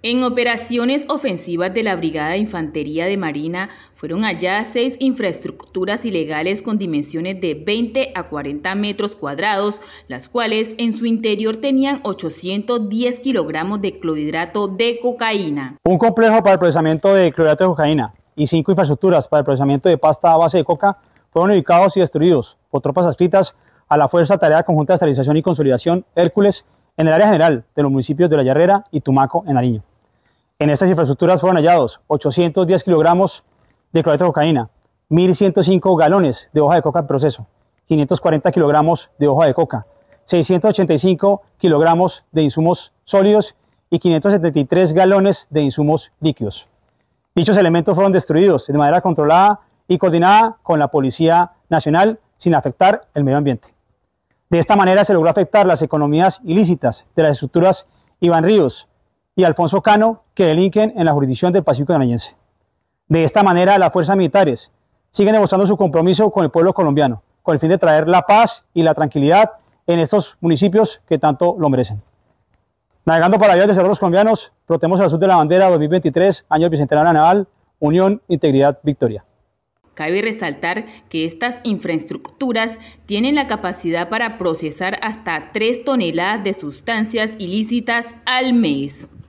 En operaciones ofensivas de la Brigada de Infantería de Marina fueron halladas 6 infraestructuras ilegales con dimensiones de 20 a 40 metros cuadrados, las cuales en su interior tenían 810 kilogramos de clorhidrato de cocaína. Un complejo para el procesamiento de clorhidrato de cocaína y 5 infraestructuras para el procesamiento de pasta a base de coca fueron ubicados y destruidos por tropas adscritas a la Fuerza Tarea Conjunta de Estabilización y Consolidación Hércules en el área general de los municipios de La Yarrera y Tumaco, en Nariño. En estas infraestructuras fueron hallados 810 kilogramos de clorhidrato de cocaína, 1.105 galones de hoja de coca en proceso, 540 kilogramos de hoja de coca, 685 kilogramos de insumos sólidos y 573 galones de insumos líquidos. Dichos elementos fueron destruidos de manera controlada y coordinada con la Policía Nacional sin afectar el medio ambiente. De esta manera se logró afectar las economías ilícitas de las estructuras Iván Ríos y Alfonso Cano, que delinquen en la jurisdicción del Pacífico Nariñense. De esta manera, las fuerzas militares siguen demostrando su compromiso con el pueblo colombiano, con el fin de traer la paz y la tranquilidad en estos municipios que tanto lo merecen. Navegando para la vida de los colombianos, protejamos el azul de la bandera 2023, año del Bicentenario Naval, Unión, Integridad, Victoria. Cabe resaltar que estas infraestructuras tienen la capacidad para procesar hasta 3 toneladas de sustancias ilícitas al mes.